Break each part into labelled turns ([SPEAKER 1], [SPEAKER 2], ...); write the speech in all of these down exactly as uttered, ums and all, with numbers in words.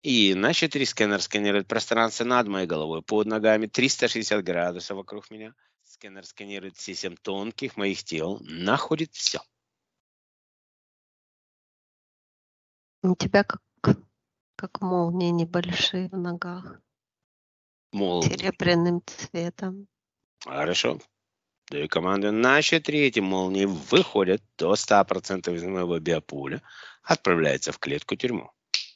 [SPEAKER 1] И на четыре сканер сканирует пространство над моей головой, под ногами, триста шестьдесят градусов вокруг меня. Сканер сканирует все семь тонких моих тел, находит все.
[SPEAKER 2] У тебя как, как молнии небольшие в ногах.
[SPEAKER 1] Молнии.
[SPEAKER 2] Серебряным цветом.
[SPEAKER 1] Хорошо. Даю команду. На четыре эти молнии выходят до ста процентов из моего биополя, отправляются в клетку-тюрьму.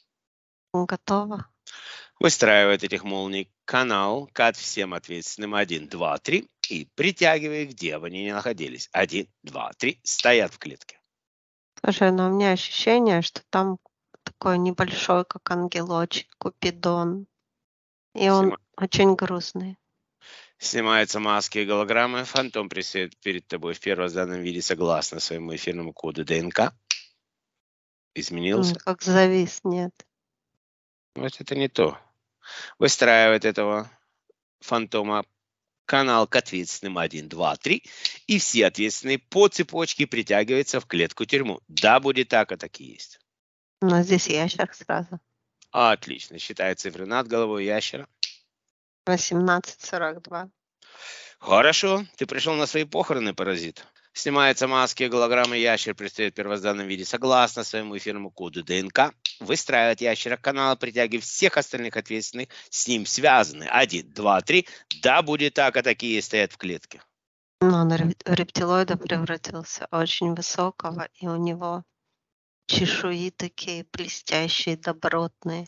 [SPEAKER 2] Готово.
[SPEAKER 1] Выстраивает этих молний канал, кат всем ответственным один, два, три и притягивая их, где бы они ни находились. один, два, три, стоят в клетке.
[SPEAKER 2] Слушай, но у меня ощущение, что там такой небольшой, как ангелочек, Купидон. И он
[SPEAKER 1] Снима...
[SPEAKER 2] очень грустный.
[SPEAKER 1] Снимаются маски и голограммы. Фантом предстает перед тобой в первозданном виде согласно своему эфирному коду ДНК. Изменился?
[SPEAKER 2] Как завис, нет.
[SPEAKER 1] Вот это не то. Выстраивает этого фантома канал к ответственным один, два, три, и все ответственные по цепочке притягиваются в клетку-тюрьму. Да, будет так, а так и есть.
[SPEAKER 2] Но здесь ящер сразу.
[SPEAKER 1] Отлично. Считай цифры над головой ящера.
[SPEAKER 2] восемнадцать сорок два.
[SPEAKER 1] Хорошо. Ты пришел на свои похороны, паразит. Снимаются маски и голограммы. Ящер предстает в первозданном виде согласно своему эфирному коду ДНК. Выстраивает ящера канала, притягивая всех остальных ответственных, с ним связаны. Один, два, три. Да, будет так, а такие стоят в клетке.
[SPEAKER 2] Но он в рептилоида превратился, очень высокого, и у него чешуи такие блестящие, добротные,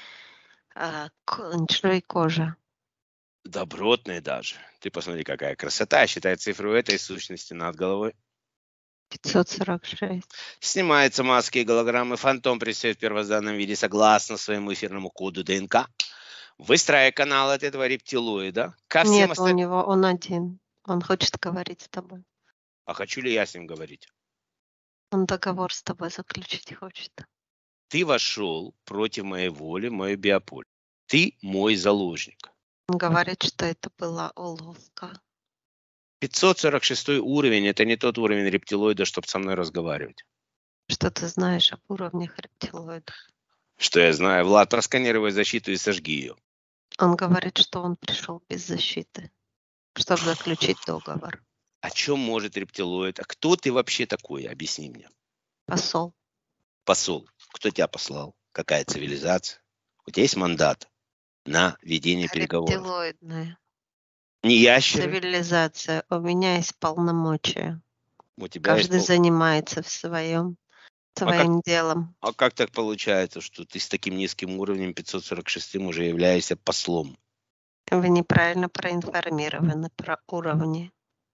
[SPEAKER 2] а, и кожа.
[SPEAKER 1] Добротные даже. Ты посмотри, какая красота. Считай цифру этой сущности над головой.
[SPEAKER 2] пятьсот сорок шесть.
[SPEAKER 1] Снимаются маски и голограммы. Фантом предстает в первозданном виде согласно своему эфирному коду ДНК. Выстраивая канал от этого рептилоида. Ко всем
[SPEAKER 2] Нет,
[SPEAKER 1] остальным...
[SPEAKER 2] у него он один. Он хочет говорить с тобой.
[SPEAKER 1] А хочу ли я с ним говорить?
[SPEAKER 2] Он договор с тобой заключить хочет.
[SPEAKER 1] Ты вошел против моей воли в мое биополе. Ты мой заложник.
[SPEAKER 2] Он говорит, что это была уловка.
[SPEAKER 1] пятьсот сорок шестой уровень – это не тот уровень рептилоида, чтобы со мной разговаривать.
[SPEAKER 2] Что ты знаешь об уровнях рептилоида?
[SPEAKER 1] Что я знаю? Влад, просканируй защиту и сожги ее.
[SPEAKER 2] Он говорит, что он пришел без защиты, чтобы заключить договор.
[SPEAKER 1] О чем может рептилоид? А кто ты вообще такой? Объясни мне.
[SPEAKER 2] Посол.
[SPEAKER 1] Посол. Кто тебя послал? Какая цивилизация? У тебя есть мандат на ведение переговоров?
[SPEAKER 2] Рептилоидная.
[SPEAKER 1] Не ящеры?
[SPEAKER 2] Цивилизация. У меня есть полномочия.
[SPEAKER 1] У тебя
[SPEAKER 2] Каждый
[SPEAKER 1] есть...
[SPEAKER 2] занимается в своем, своим
[SPEAKER 1] а как...
[SPEAKER 2] делом.
[SPEAKER 1] А как так получается, что ты с таким низким уровнем пятьсот сорок шестым уже являешься послом?
[SPEAKER 2] Вы неправильно проинформированы про уровни.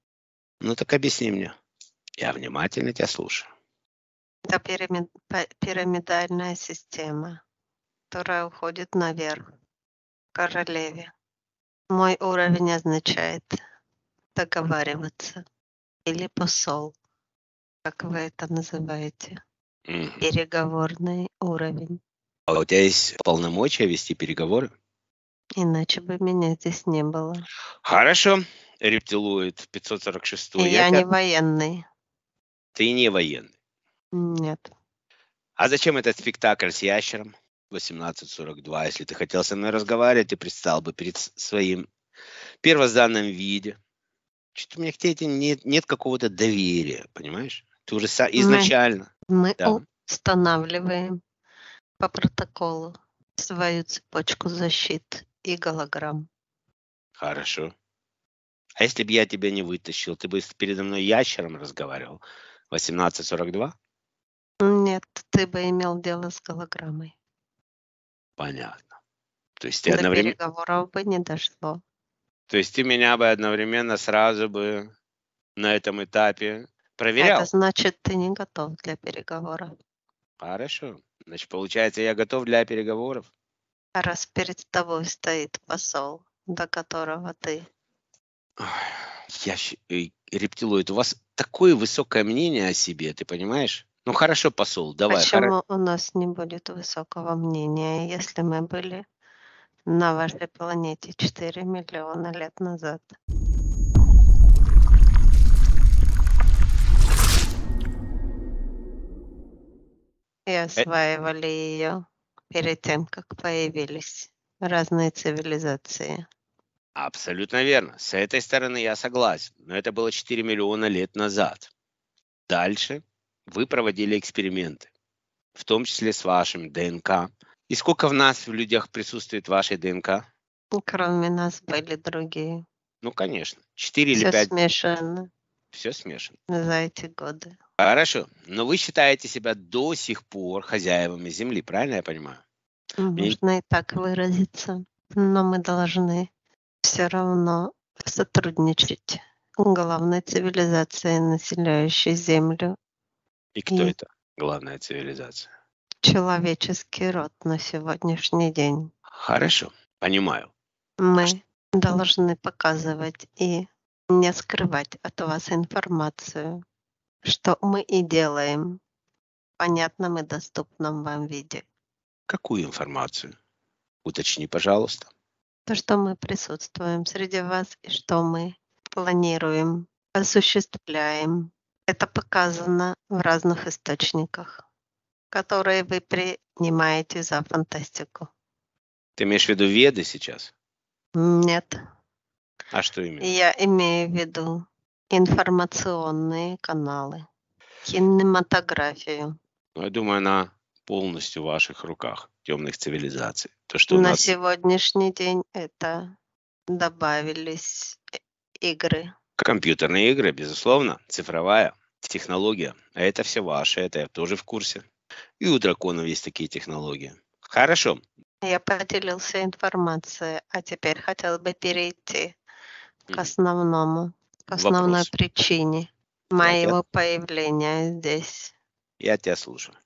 [SPEAKER 1] Ну так объясни мне. Я внимательно тебя слушаю.
[SPEAKER 2] Это пирамид... пирамидальная система, которая уходит наверх, к королеве. Мой уровень означает договариваться или посол, как вы это называете.
[SPEAKER 1] Mm.
[SPEAKER 2] Переговорный уровень.
[SPEAKER 1] А у тебя есть полномочия вести переговоры?
[SPEAKER 2] Иначе бы меня здесь не было.
[SPEAKER 1] Хорошо. Рептилоид пятьсот сорок шесть.
[SPEAKER 2] Я, я
[SPEAKER 1] тебя...
[SPEAKER 2] не военный.
[SPEAKER 1] Ты не военный?
[SPEAKER 2] Нет.
[SPEAKER 1] А зачем этот спектакль с ящером? восемнадцать сорок два. Если ты хотел со мной разговаривать, ты предстал бы перед своим первозданном виде. Что-то у меня к тебе нет, нет какого-то доверия, понимаешь? Ты уже са... изначально.
[SPEAKER 2] Мы, мы
[SPEAKER 1] да.
[SPEAKER 2] устанавливаем по протоколу свою цепочку защит и голограмм.
[SPEAKER 1] Хорошо. А если бы я тебя не вытащил, ты бы передо мной ящером разговаривал? восемнадцать сорок два?
[SPEAKER 2] Нет, ты бы имел дело с голограммой.
[SPEAKER 1] Понятно. То есть ты
[SPEAKER 2] До
[SPEAKER 1] одновременно...
[SPEAKER 2] переговоров бы не дошло.
[SPEAKER 1] То есть ты меня бы одновременно сразу бы на этом этапе проверял?
[SPEAKER 2] Это значит, ты не готов для переговоров.
[SPEAKER 1] Хорошо. Значит, получается, я готов для переговоров?
[SPEAKER 2] Раз перед тобой стоит посол, до которого ты...
[SPEAKER 1] Я... Рептилоид, у вас такое высокое мнение о себе, ты понимаешь? Ну хорошо, посол, давай.
[SPEAKER 2] Почему
[SPEAKER 1] хор...
[SPEAKER 2] у нас не будет высокого мнения, если мы были на вашей планете четыре миллиона лет назад? И осваивали ее. перед тем, как появились разные цивилизации.
[SPEAKER 1] Абсолютно верно. С этой стороны я согласен. Но это было четыре миллиона лет назад. Дальше вы проводили эксперименты, в том числе с вашим ДНК. И сколько в нас, в людях, присутствует вашей ДНК?
[SPEAKER 2] Кроме нас были другие.
[SPEAKER 1] Ну, конечно. Четыре или
[SPEAKER 2] Все
[SPEAKER 1] пять.
[SPEAKER 2] смешано
[SPEAKER 1] Все смешано.
[SPEAKER 2] за эти годы.
[SPEAKER 1] Хорошо. Но вы считаете себя до сих пор хозяевами Земли, правильно я понимаю? Мне-
[SPEAKER 2] Можно и так выразиться. Но мы должны все равно сотрудничать главной цивилизацией, населяющей Землю,
[SPEAKER 1] И кто
[SPEAKER 2] И-
[SPEAKER 1] это? Главная цивилизация.
[SPEAKER 2] человеческий род на сегодняшний день.
[SPEAKER 1] Хорошо. Понимаю.
[SPEAKER 2] Мы должны показывать и не скрывать от вас информацию, что мы и делаем в понятном и доступном вам виде.
[SPEAKER 1] Какую информацию? Уточни, пожалуйста.
[SPEAKER 2] То, что мы присутствуем среди вас и что мы планируем, осуществляем, это показано в разных источниках, которые вы принимаете за фантастику.
[SPEAKER 1] Ты имеешь в виду Веды сейчас?
[SPEAKER 2] Нет,
[SPEAKER 1] А что именно?
[SPEAKER 2] я имею в виду информационные каналы, кинематографию.
[SPEAKER 1] Ну, я думаю, она полностью в ваших руках, темных цивилизаций. То, что у
[SPEAKER 2] На
[SPEAKER 1] нас...
[SPEAKER 2] сегодняшний день это добавились э, игры.
[SPEAKER 1] Компьютерные игры, безусловно, цифровая технология. А это все ваше, это я тоже в курсе. И у драконов есть такие технологии. Хорошо.
[SPEAKER 2] Я поделился информацией, а теперь хотел бы перейти к
[SPEAKER 1] Мгм.
[SPEAKER 2] основному, к основной
[SPEAKER 1] Вопрос.
[SPEAKER 2] причине
[SPEAKER 1] Я
[SPEAKER 2] моего появления здесь.
[SPEAKER 1] Я тебя слушаю.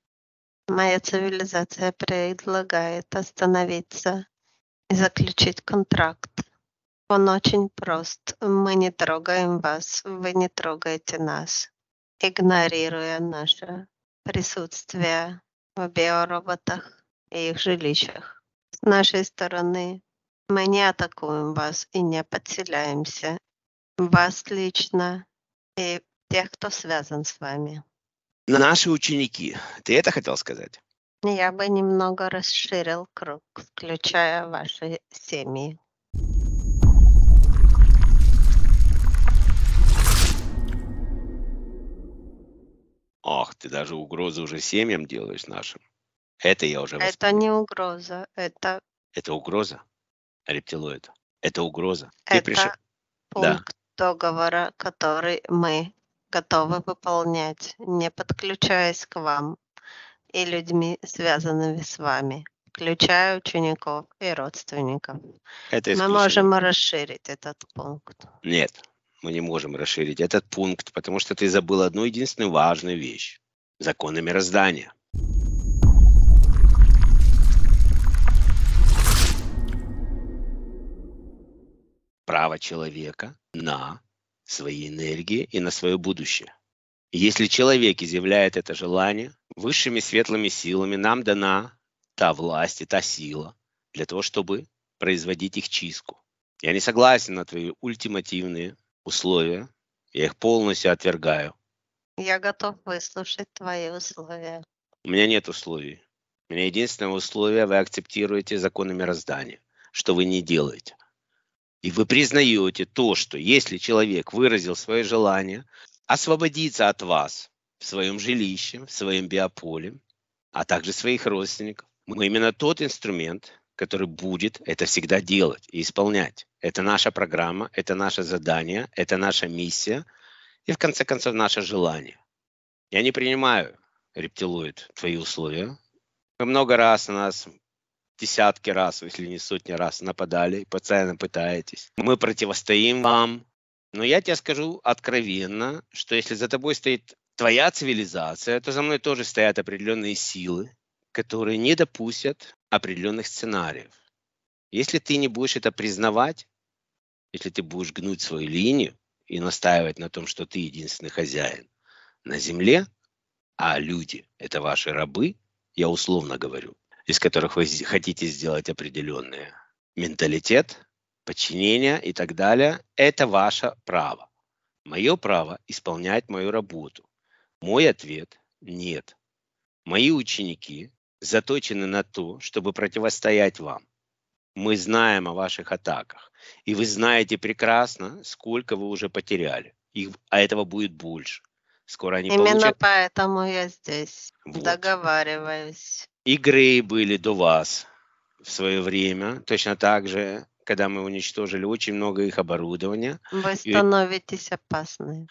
[SPEAKER 2] Моя цивилизация предлагает остановиться и заключить контракт. Он очень прост. Мы не трогаем вас, вы не трогаете нас, игнорируя наше присутствие в биороботах и их жилищах. С нашей стороны мы не атакуем вас и не подселяемся. Вас лично и тех, кто связан с вами.
[SPEAKER 1] Наши ученики. Ты это хотел сказать?
[SPEAKER 2] Я бы немного расширил круг, включая ваши семьи.
[SPEAKER 1] Ах, ты даже угрозы уже семьям делаешь нашим. Это я уже
[SPEAKER 2] Это
[SPEAKER 1] воспринял.
[SPEAKER 2] не угроза, это,
[SPEAKER 1] Это угроза, рептилоид. Это угроза. Ты пришел.
[SPEAKER 2] это пункт договора, который мы готовы выполнять, не подключаясь к вам и людьми, связанными с вами, включая учеников и родственников.
[SPEAKER 1] Это
[SPEAKER 2] Мы
[SPEAKER 1] исключение.
[SPEAKER 2] можем расширить этот пункт.
[SPEAKER 1] Нет, мы не можем расширить этот пункт, потому что ты забыл одну единственную важную вещь. Законы мироздания. Право человека на свои энергии и на свое будущее. И если человек изъявляет это желание, высшими светлыми силами нам дана та власть и та сила для того, чтобы производить их чистку. Я не согласен на твои ультимативные условия. Я их полностью отвергаю.
[SPEAKER 2] Я готов выслушать твои условия.
[SPEAKER 1] У меня нет условий. У меня единственное условие — вы акцептируете законы мироздания, что вы не делаете. И вы признаете то, что если человек выразил свое желание освободиться от вас в своем жилище, в своем биополе, а также своих родственников, мы именно тот инструмент, который будет это всегда делать и исполнять. Это наша программа, это наше задание, это наша миссия и, в конце концов, наше желание. Я не принимаю, рептилоид, твои условия. Вы много раз на нас, десятки раз, если не сотни раз нападали и постоянно пытаетесь. Мы противостоим вам. Но я тебе скажу откровенно, что если за тобой стоит твоя цивилизация, то за мной тоже стоят определенные силы, которые не допустят определенных сценариев. Если ты не будешь это признавать, если ты будешь гнуть свою линию и настаивать на том, что ты единственный хозяин на земле, а люди — это ваши рабы, я условно говорю, из которых вы хотите сделать определенный менталитет, подчинение и так далее, это ваше право. Мое право — исполнять мою работу. Мой ответ — нет. Мои ученики заточены на то, чтобы противостоять вам. Мы знаем о ваших атаках, и вы знаете прекрасно, сколько вы уже потеряли. Их, а этого будет больше. Скоро они
[SPEAKER 2] Именно
[SPEAKER 1] получат.
[SPEAKER 2] поэтому я здесь.
[SPEAKER 1] Вот.
[SPEAKER 2] Договариваюсь.
[SPEAKER 1] И Грей были до вас в свое время, точно так же, когда мы уничтожили очень много их оборудования.
[SPEAKER 2] Вы
[SPEAKER 1] И
[SPEAKER 2] становитесь опасны.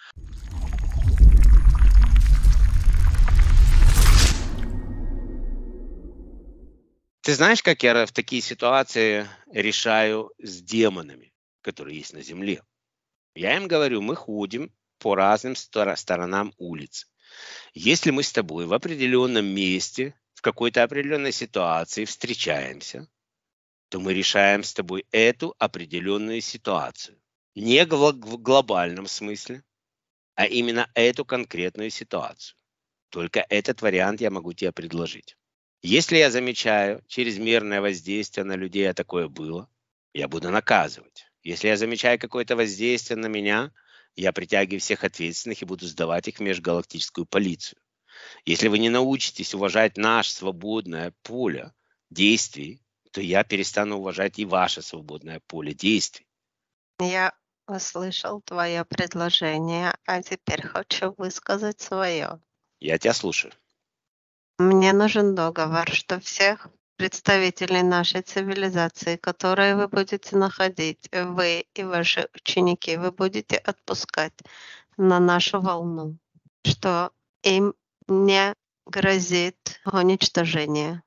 [SPEAKER 1] ты знаешь, как я в такие ситуации решаю с демонами, которые есть на земле? Я им говорю, мы ходим по разным стор- сторонам улиц. Если мы с тобой в определенном месте, в какой-то определенной ситуации встречаемся, то мы решаем с тобой эту определенную ситуацию. Не гла- в глобальном смысле, а именно эту конкретную ситуацию. Только этот вариант я могу тебе предложить. Если я замечаю чрезмерное воздействие на людей, а такое было, я буду наказывать. Если я замечаю какое-то воздействие на меня, я притягиваю всех ответственных и буду сдавать их в межгалактическую полицию. Если вы не научитесь уважать наше свободное поле действий, то я перестану уважать и ваше свободное поле действий.
[SPEAKER 2] Я услышал твое предложение, а теперь хочу высказать свое.
[SPEAKER 1] Я тебя слушаю.
[SPEAKER 2] Мне нужен договор, что всех представителей нашей цивилизации, которые вы будете находить, вы и ваши ученики, вы будете отпускать на нашу волну, что им не грозит уничтожение.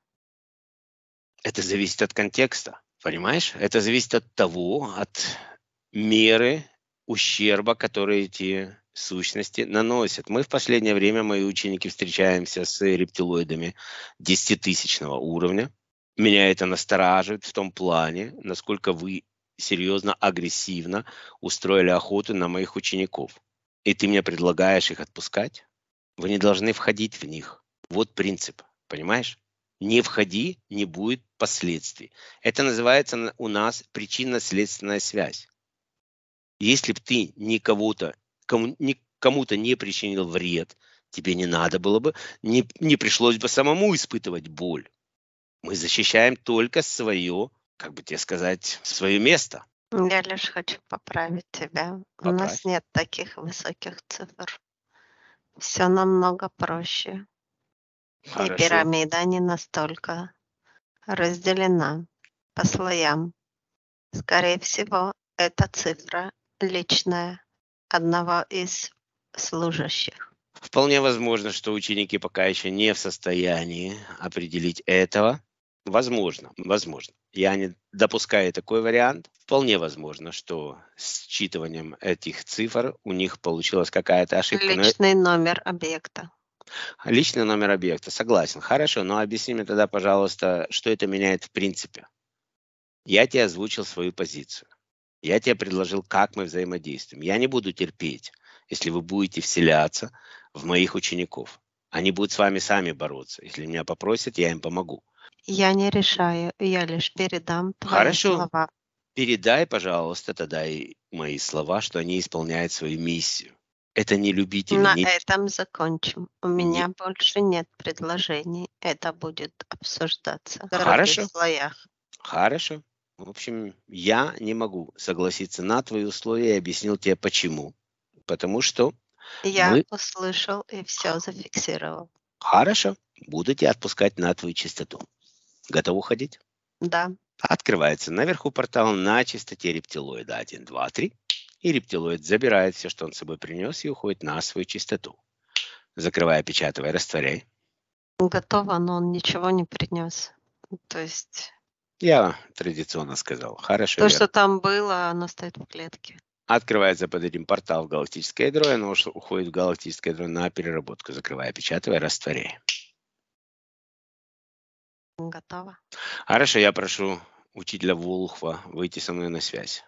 [SPEAKER 1] Это зависит от контекста, понимаешь? Это зависит от того, от меры ущерба, который эти сущности наносят. Мы в последнее время, мои ученики, встречаемся с рептилоидами десятитысячного уровня. Меня это настораживает в том плане, насколько вы серьезно, агрессивно устроили охоту на моих учеников. И ты мне предлагаешь их отпускать? Вы не должны входить в них. Вот принцип, понимаешь? Не входи, не будет последствий. Это называется у нас причинно-следственная связь. Если бы ты никого-то, кому, ни, кому-то не причинил вред, тебе не надо было бы, не, не пришлось бы самому испытывать боль. Мы защищаем только свое, как бы тебе сказать, свое место.
[SPEAKER 2] Я лишь хочу поправить тебя. У
[SPEAKER 1] Поправь.
[SPEAKER 2] нас нет таких высоких цифр. Все намного проще. И
[SPEAKER 1] Хорошо.
[SPEAKER 2] пирамида не настолько разделена по слоям. Скорее всего, это цифра личная одного из служащих.
[SPEAKER 1] Вполне возможно, что ученики пока еще не в состоянии определить этого. Возможно, возможно. Я не допускаю такой вариант. Вполне возможно, что с считыванием этих цифр у них получилась какая-то ошибка. Но
[SPEAKER 2] Личный номер объекта.
[SPEAKER 1] личный номер объекта, согласен. Хорошо, но объясни мне тогда, пожалуйста, что это меняет в принципе. Я тебе озвучил свою позицию. Я тебе предложил, как мы взаимодействуем. Я не буду терпеть, если вы будете вселяться в моих учеников. Они будут с вами сами бороться. Если меня попросят, я им помогу.
[SPEAKER 2] Я не решаю, я лишь передам твои
[SPEAKER 1] Хорошо.
[SPEAKER 2] слова.
[SPEAKER 1] Передай, пожалуйста, тогда и мои слова, что они исполняют свою миссию. Это не любители.
[SPEAKER 2] На
[SPEAKER 1] Не...
[SPEAKER 2] этом закончим. У меня больше нет предложений. Это будет обсуждаться в
[SPEAKER 1] Хорошо.
[SPEAKER 2] других слоях.
[SPEAKER 1] Хорошо. В общем, я не могу согласиться на твои условия и объяснил тебе почему. Потому что
[SPEAKER 2] Я
[SPEAKER 1] мы...
[SPEAKER 2] услышал и все зафиксировал.
[SPEAKER 1] Хорошо. Буду тебя отпускать на твою чистоту. Готов уходить?
[SPEAKER 2] Да.
[SPEAKER 1] Открывается наверху портал на чистоте рептилоида один, два, три. И рептилоид забирает все, что он с собой принес, и уходит на свою чистоту. Закрывай, опечатывай, растворяй.
[SPEAKER 2] Готово, но он ничего не принес. То есть
[SPEAKER 1] Я традиционно сказал. Хорошо,
[SPEAKER 2] то,
[SPEAKER 1] Вера.
[SPEAKER 2] что там было, оно стоит в клетке.
[SPEAKER 1] Открывается под этим портал в галактическое ядро, и оно уходит в галактическое ядро на переработку. Закрывай, опечатывай, растворяй.
[SPEAKER 2] Готово.
[SPEAKER 1] Хорошо, я прошу учителя Волхва выйти со мной на связь.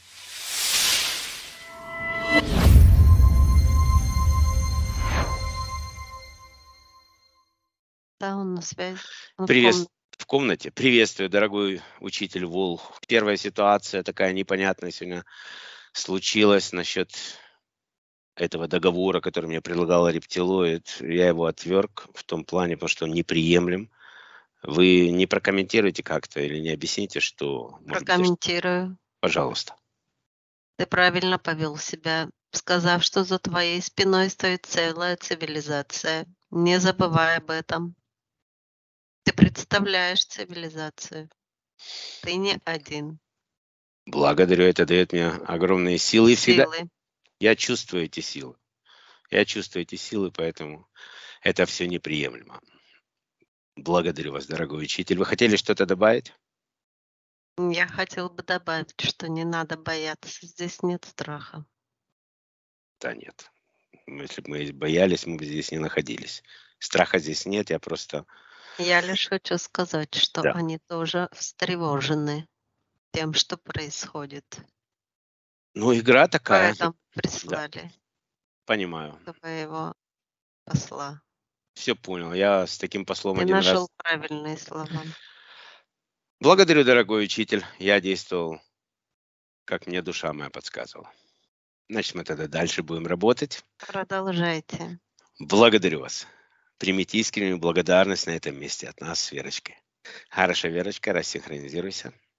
[SPEAKER 2] Да, он на связи. Он в
[SPEAKER 1] Привет.
[SPEAKER 2] комнате.
[SPEAKER 1] В комнате. Приветствую, дорогой учитель Волх. Первая ситуация такая непонятная сегодня случилась насчет этого договора, который мне предлагал рептилоид. Я его отверг в том плане, потому что он неприемлем. Вы не прокомментируете как-то или не объясните, что... может быть, я что-
[SPEAKER 2] Прокомментирую.
[SPEAKER 1] Пожалуйста.
[SPEAKER 2] Ты правильно повел себя, сказав, что за твоей спиной стоит целая цивилизация. Не забывай об этом. Ты представляешь цивилизацию. Ты не один.
[SPEAKER 1] Благодарю, это дает мне огромные силы. И всегда
[SPEAKER 2] Силы.
[SPEAKER 1] я чувствую эти силы. Я чувствую эти силы, поэтому это все неприемлемо. Благодарю вас, дорогой учитель. Вы хотели что-то добавить?
[SPEAKER 2] Я хотел бы добавить, что не надо бояться. Здесь нет страха.
[SPEAKER 1] Да нет. Ну, если бы мы боялись, мы бы здесь не находились. Страха здесь нет, я просто...
[SPEAKER 2] Я лишь хочу сказать, что
[SPEAKER 1] Да,
[SPEAKER 2] они тоже встревожены тем, что происходит.
[SPEAKER 1] ну игра такая.
[SPEAKER 2] Поэтому
[SPEAKER 1] Да,
[SPEAKER 2] прислали
[SPEAKER 1] понимаю.
[SPEAKER 2] твоего посла.
[SPEAKER 1] Все понял. Я с таким послом
[SPEAKER 2] Ты
[SPEAKER 1] один
[SPEAKER 2] нашел
[SPEAKER 1] раз...
[SPEAKER 2] правильные слова.
[SPEAKER 1] Благодарю, дорогой учитель. Я действовал, как мне душа моя подсказывала. Значит, мы тогда дальше будем работать.
[SPEAKER 2] Продолжайте.
[SPEAKER 1] Благодарю вас. Примите искреннюю благодарность на этом месте от нас с Верочкой. Хорошо, Верочка, рассинхронизируйся.